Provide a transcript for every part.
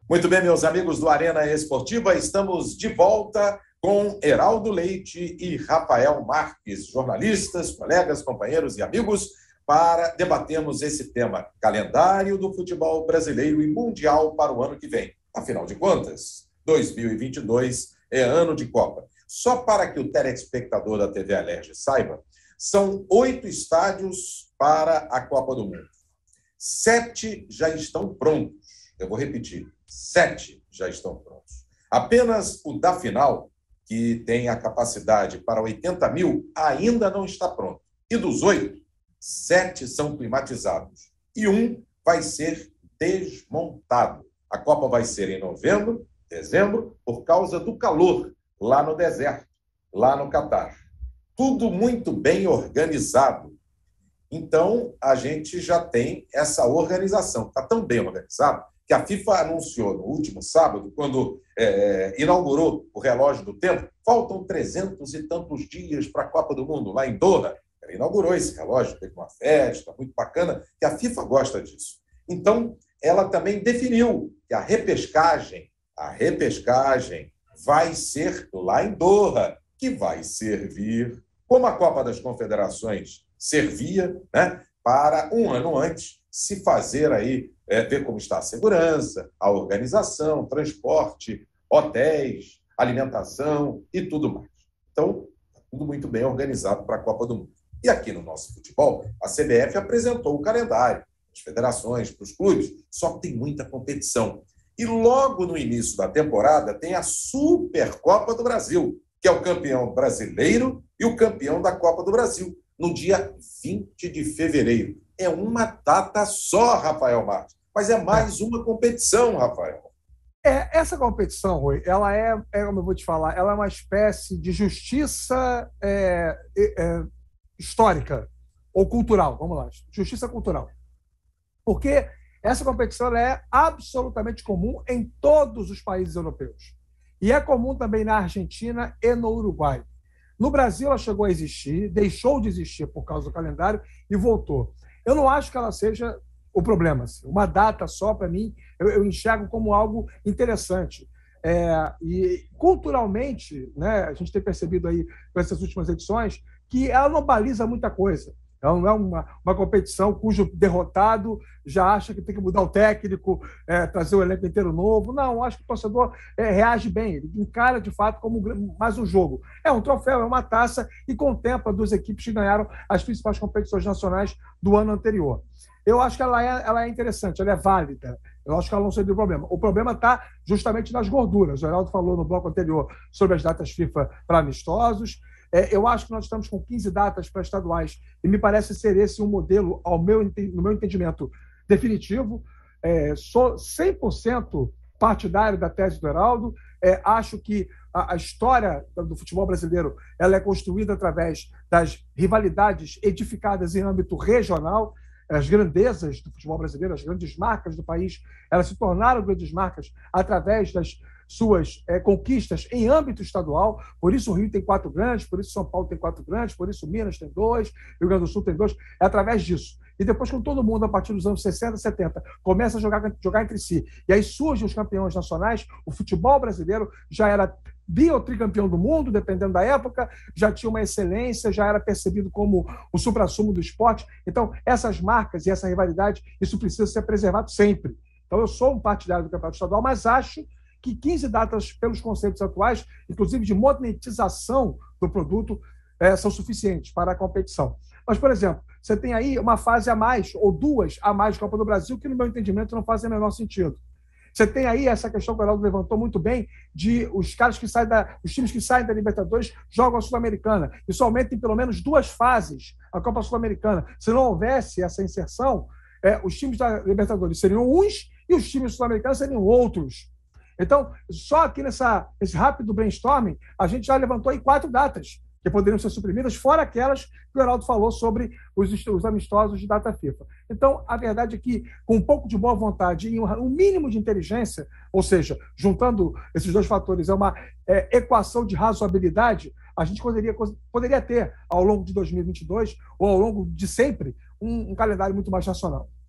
Muito bem, meus amigos do Arena Esportiva, estamos de volta com Heraldo Leite e Rafael Marques, jornalistas, colegas, companheiros e amigos, para debatermos esse tema, calendário do futebol brasileiro e mundial para o ano que vem. Afinal de contas, 2022 é ano de Copa. Só para que o telespectador da TV Alerj saiba, são 8 estádios para a Copa do Mundo. 7 já estão prontos. Eu vou repetir, 7 já estão prontos. Apenas o da final, que tem a capacidade para 80 mil, ainda não está pronto. E dos 8, 7 são climatizados. E um vai ser desmontado. A Copa vai ser em novembro, dezembro, por causa do calor lá no deserto, lá no Catar. Tudo muito bem organizado. Então, a gente já tem essa organização. Está tão bem organizado que a FIFA anunciou no último sábado, quando inaugurou o relógio do tempo, faltam 300 e tantos dias para a Copa do Mundo, lá em Doha. Ela inaugurou esse relógio, teve uma festa muito bacana, que a FIFA gosta disso. Então, ela também definiu que a repescagem vai ser lá em Doha, que vai servir, como a Copa das Confederações servia, né, para um ano antes se fazer aí, ver como está a segurança, a organização, transporte, hotéis, alimentação e tudo mais. Então, tudo muito bem organizado para a Copa do Mundo. E aqui no nosso futebol, a CBF apresentou o calendário, as federações, para os clubes, só que tem muita competição. E logo no início da temporada tem a Supercopa do Brasil, que é o campeão brasileiro e o campeão da Copa do Brasil, no dia 20 de fevereiro. É uma data só, Rafael Marques, mas é mais uma competição, Rafael. Essa competição, Rui, ela como eu vou te falar, ela é uma espécie de justiça histórica ou cultural, vamos lá, justiça cultural. Porque essa competição ela é absolutamente comum em todos os países europeus. E é comum também na Argentina e no Uruguai. No Brasil, ela chegou a existir, deixou de existir por causa do calendário e voltou. Eu não acho que ela seja o problema. Uma data só, para mim, eu enxergo como algo interessante. E culturalmente, né, a gente tem percebido aí com essas últimas edições que ela não baliza muita coisa. Ela não é uma competição cujo derrotado já acha que tem que mudar o técnico, trazer o elenco inteiro novo. Não, acho que o torcedor reage bem. Ele encara, de fato, como mais um jogo. É um troféu, é uma taça e contempla 2 equipes que ganharam as principais competições nacionais do ano anterior. Eu acho que ela é interessante, ela é válida. Eu acho que ela não seria o problema. O problema está justamente nas gorduras. O Heraldo falou no bloco anterior sobre as datas FIFA para amistosos. Eu acho que nós estamos com 15 datas para estaduais e me parece ser esse um modelo, no meu entendimento, definitivo. Sou 100% partidário da tese do Heraldo. Acho que a história do futebol brasileiro ela é construída através das rivalidades edificadas em âmbito regional. As grandezas do futebol brasileiro, as grandes marcas do país, elas se tornaram grandes marcas através das suas conquistas em âmbito estadual. Por isso o Rio tem 4 grandes, por isso São Paulo tem 4 grandes, por isso Minas tem 2, Rio Grande do Sul tem 2. É através disso. E depois, quando todo mundo, a partir dos anos 60, 70, começa a jogar entre si, e aí surgem os campeões nacionais, o futebol brasileiro já era bi ou tricampeão do mundo, dependendo da época, já tinha uma excelência, já era percebido como o suprassumo do esporte. Então, essas marcas e essa rivalidade, isso precisa ser preservado sempre. Então, eu sou um partidário do campeonato estadual, mas acho que 15 datas, pelos conceitos atuais, inclusive de monetização do produto, são suficientes para a competição. Mas, por exemplo, você tem aí uma fase a mais, ou 2 a mais de Copa do Brasil, que, no meu entendimento, não fazem o menor sentido. Você tem aí essa questão que o Heraldo levantou muito bem, de os times que saem da Libertadores jogam a Sul-Americana. Isso aumenta em pelo menos 2 fases a Copa Sul-Americana. Se não houvesse essa inserção, os times da Libertadores seriam uns e os times sul-americanos seriam outros. Então, só aqui nesse rápido brainstorming, a gente já levantou aí 4 datas que poderiam ser suprimidas, fora aquelas que o Heraldo falou sobre os amistosos de data FIFA. Então, a verdade é que, com um pouco de boa vontade e um mínimo de inteligência, ou seja, juntando esses 2 fatores, é uma equação de razoabilidade, a gente poderia ter, ao longo de 2022, ou ao longo de sempre, um calendário muito mais racional.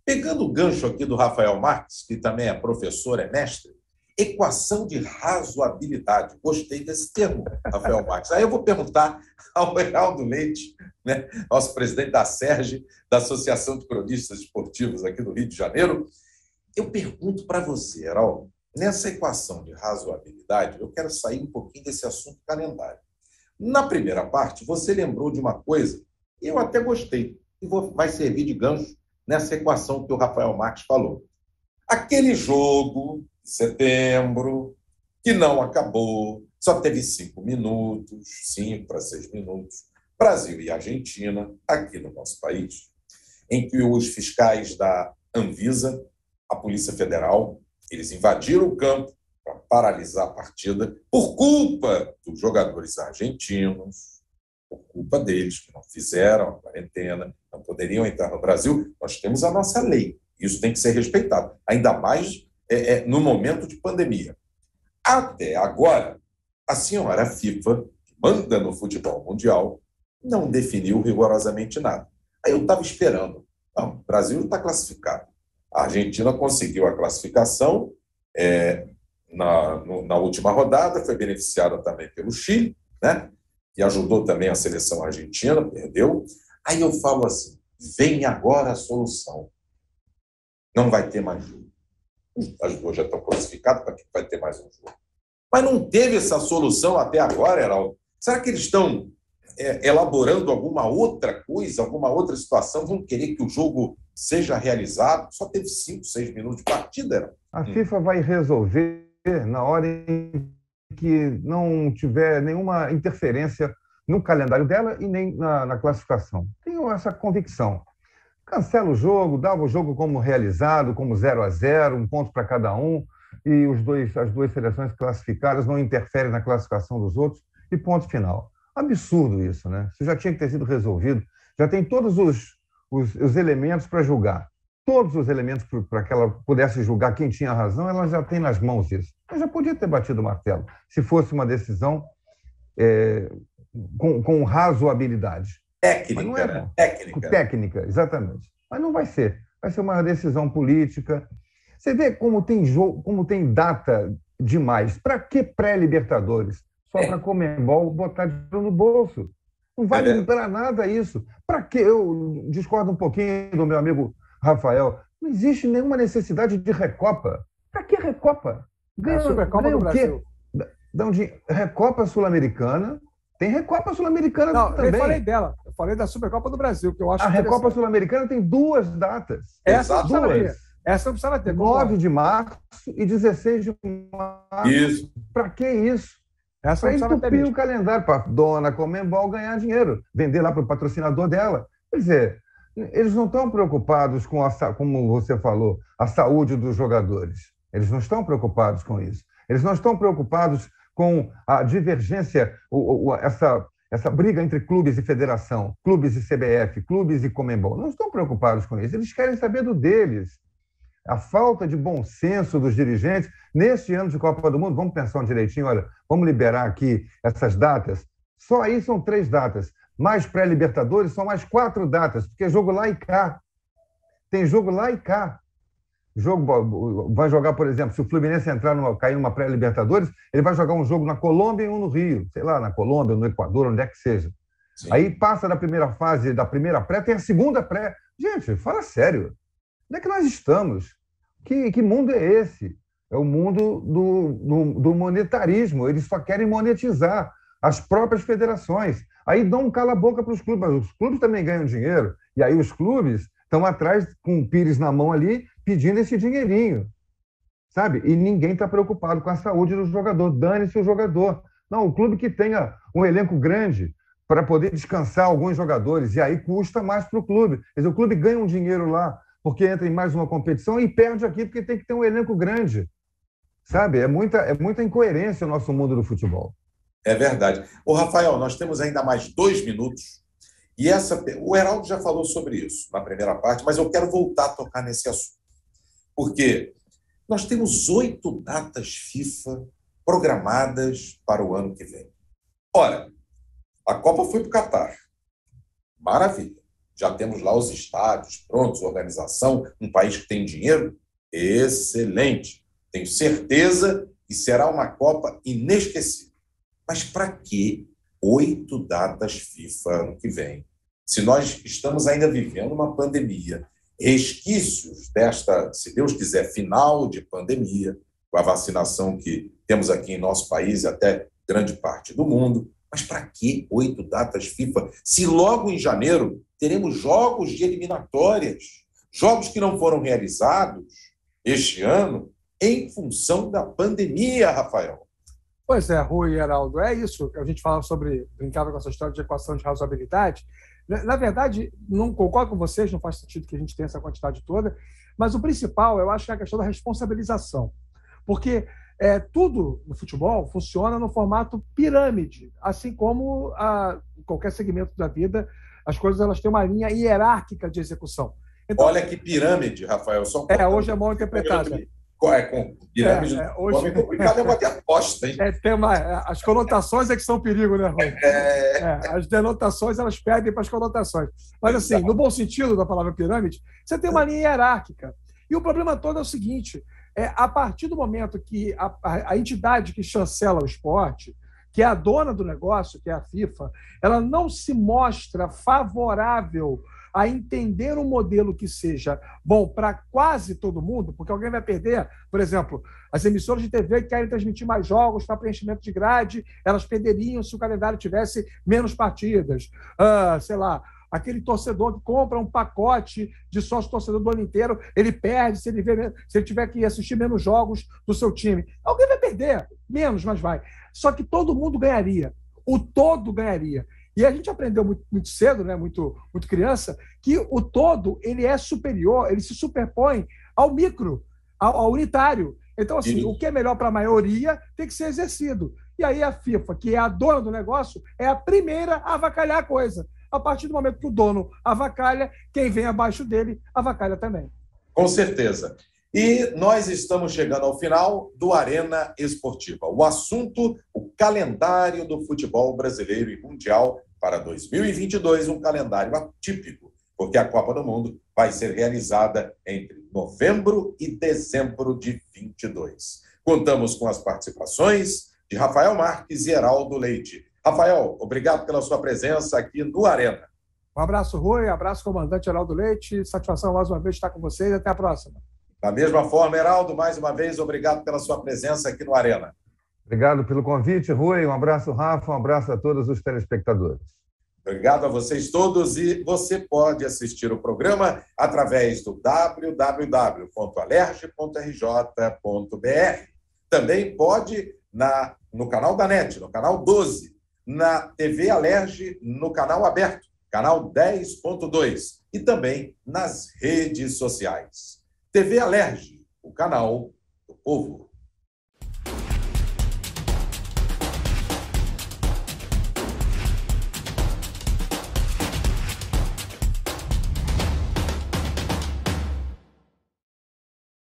Pegando o gancho aqui do Rafael Marques, que também é professor, é mestre, equação de razoabilidade. Gostei desse termo, Rafael Marques. Aí eu vou perguntar ao Heraldo Leite, né, nosso presidente da SERJ, da Associação de Cronistas Esportivos aqui do Rio de Janeiro. Eu pergunto para você, Heraldo, nessa equação de razoabilidade, eu quero sair um pouquinho desse assunto calendário. Na primeira parte, você lembrou de uma coisa, e eu até gostei, e vai servir de gancho nessa equação que o Rafael Marques falou. Aquele jogo de setembro, que não acabou, só teve 5 minutos, 5 para 6 minutos, Brasil e Argentina, aqui no nosso país, em que os fiscais da Anvisa, a Polícia Federal, eles invadiram o campo para paralisar a partida por culpa dos jogadores argentinos, por culpa deles, que não fizeram a quarentena, não poderiam entrar no Brasil. Nós temos a nossa lei. Isso tem que ser respeitado, ainda mais no momento de pandemia. Até agora, a senhora FIFA, que manda no futebol mundial, não definiu rigorosamente nada. Aí eu estava esperando. Não, o Brasil está classificado. A Argentina conseguiu a classificação na última rodada, foi beneficiada também pelo Chile, né? E ajudou também a seleção argentina, perdeu. Aí eu falo assim, vem agora a solução. Não vai ter mais jogo. As duas já estão classificadas, para que vai ter mais um jogo? Mas não teve essa solução até agora, Heraldo. Será que eles estão elaborando alguma outra coisa, alguma outra situação? Vão querer que o jogo seja realizado? Só teve 5, 6 minutos de partida, Heraldo. A FIFA vai resolver na hora em que não tiver nenhuma interferência no calendário dela e nem na classificação. Tenho essa convicção. Cancela o jogo, dá o jogo como realizado, como 0-0, um ponto para cada um, e as duas seleções classificadas não interferem na classificação dos outros, e ponto final. Absurdo isso, né? Isso já tinha que ter sido resolvido. Já tem todos os elementos para julgar. Todos os elementos para que ela pudesse julgar quem tinha razão, ela já tem nas mãos isso. Ela já podia ter batido o martelo, se fosse uma decisão com razoabilidade. Técnica, né? Técnica, exatamente. Mas não vai ser. Vai ser uma decisão política. Você vê como tem jogo, como tem data demais. Para que pré-Libertadores? Só para Conmebol botar dinheiro no bolso. Não vale para nada isso. Para que? Eu discordo um pouquinho do meu amigo Rafael. Não existe nenhuma necessidade de Recopa. Para que Recopa? Ganha o Brasil. Recopa Sul-Americana. Tem Recopa Sul-Americana também. Eu falei dela. Eu falei da Supercopa do Brasil, que eu acho a Recopa Sul-Americana tem 2 datas. Essa não precisa ter. 9 de março e 16 de março. Isso. Para que isso? Essa para entupir o calendário, para a dona Conmebol ganhar dinheiro, vender lá para o patrocinador dela. Quer dizer, eles não estão preocupados com, como você falou, a saúde dos jogadores. Eles não estão preocupados com isso. Eles não estão preocupados com a divergência, essa briga entre clubes e federação, clubes e CBF, clubes e Conmebol. Não estão preocupados com isso. Eles querem saber do deles. A falta de bom senso dos dirigentes. Neste ano de Copa do Mundo, vamos pensar direitinho, olha, vamos liberar aqui essas datas. Só aí são 3 datas. Mais pré-Libertadores, são mais 4 datas, porque é jogo lá e cá. Tem jogo lá e cá. Jogo vai jogar, por exemplo, se o Fluminense cair numa pré-Libertadores, ele vai jogar um jogo na Colômbia e um no Rio. Sei lá, na Colômbia, no Equador, onde é que seja. Sim. Aí passa da primeira fase, da primeira pré, tem a segunda pré. Gente, fala sério. Onde é que nós estamos? Que mundo é esse? É o mundo do monetarismo. Eles só querem monetizar as próprias federações. Aí dão um cala-boca para os clubes. Os clubes também ganham dinheiro. E aí os clubes estão atrás, com o Pires na mão ali, pedindo esse dinheirinho. Sabe? E ninguém está preocupado com a saúde do jogador. Dane-se o jogador. Não, o clube que tenha um elenco grande para poder descansar alguns jogadores. E aí custa mais para o clube. Quer dizer, o clube ganha um dinheiro lá porque entra em mais uma competição e perde aqui porque tem que ter um elenco grande. Sabe? É muita incoerência o nosso mundo do futebol. É verdade. Ô, Rafael, nós temos ainda mais 2 minutos. E o Heraldo já falou sobre isso na primeira parte, mas eu quero voltar a tocar nesse assunto. Porque nós temos 8 datas FIFA programadas para o ano que vem. Ora, a Copa foi para o Catar. Maravilha. Já temos lá os estádios prontos, organização, um país que tem dinheiro. Excelente. Tenho certeza que será uma Copa inesquecível. Mas para que 8 datas FIFA ano que vem? Se nós estamos ainda vivendo uma pandemia, resquícios desta, se Deus quiser, final de pandemia, com a vacinação que temos aqui em nosso país e até grande parte do mundo. Mas para que 8 datas FIFA, se logo em janeiro teremos jogos de eliminatórias, jogos que não foram realizados este ano em função da pandemia, Rafael? Pois é, Rui e Heraldo, é isso que a gente fala sobre, brincava com essa história de equação de razoabilidade. Na verdade, não concordo com vocês, não faz sentido que a gente tenha essa quantidade toda, mas o principal, eu acho que é a questão da responsabilização. Porque tudo no futebol funciona no formato pirâmide, assim como em qualquer segmento da vida, as coisas elas têm uma linha hierárquica de execução. Então, olha que pirâmide, Rafael. Hoje é mal interpretado. Com pirâmide hoje é complicado, é uma aposta, hein? As conotações é que são um perigo, né, Rui? As denotações, elas perdem para as conotações. Mas, assim, no bom sentido da palavra pirâmide, você tem uma linha hierárquica. E o problema todo é o seguinte, a partir do momento que a entidade que chancela o esporte, que é a dona do negócio, que é a FIFA, ela não se mostra favorável a entender um modelo que seja bom para quase todo mundo, porque alguém vai perder, por exemplo, as emissoras de TV que querem transmitir mais jogos para preenchimento de grade, elas perderiam se o calendário tivesse menos partidas. Sei lá, aquele torcedor que compra um pacote de sócio-torcedor do ano inteiro, ele perde se ele tiver que assistir menos jogos do seu time. Alguém vai perder, menos, mas vai. Só que todo mundo ganharia. O todo ganharia. E a gente aprendeu muito cedo, né, muito criança, que o todo ele é superior, ele se superpõe ao micro, ao unitário. Então, assim, o que é melhor para a maioria tem que ser exercido. E aí a FIFA, que é a dona do negócio, é a primeira a avacalhar a coisa. A partir do momento que o dono avacalha, quem vem abaixo dele avacalha também. Com certeza. E nós estamos chegando ao final do Arena Esportiva. O assunto, o calendário do futebol brasileiro e mundial para 2022, um calendário atípico, porque a Copa do Mundo vai ser realizada entre novembro e dezembro de 22. Contamos com as participações de Rafael Marques e Heraldo Leite. Rafael, obrigado pela sua presença aqui no Arena. Um abraço, Rui, abraço, comandante Heraldo Leite. Satisfação mais uma vez estar com vocês. Até a próxima. Da mesma forma, Heraldo, mais uma vez, obrigado pela sua presença aqui no Arena. Obrigado pelo convite, Rui. Um abraço, Rafa. Um abraço a todos os telespectadores. Obrigado a vocês todos. E você pode assistir o programa através do www.alerj.rj.br. Também pode no canal da NET, no canal 12, na TV Alerj, no canal aberto, canal 10.2, e também nas redes sociais. TV Alerj, o canal do povo.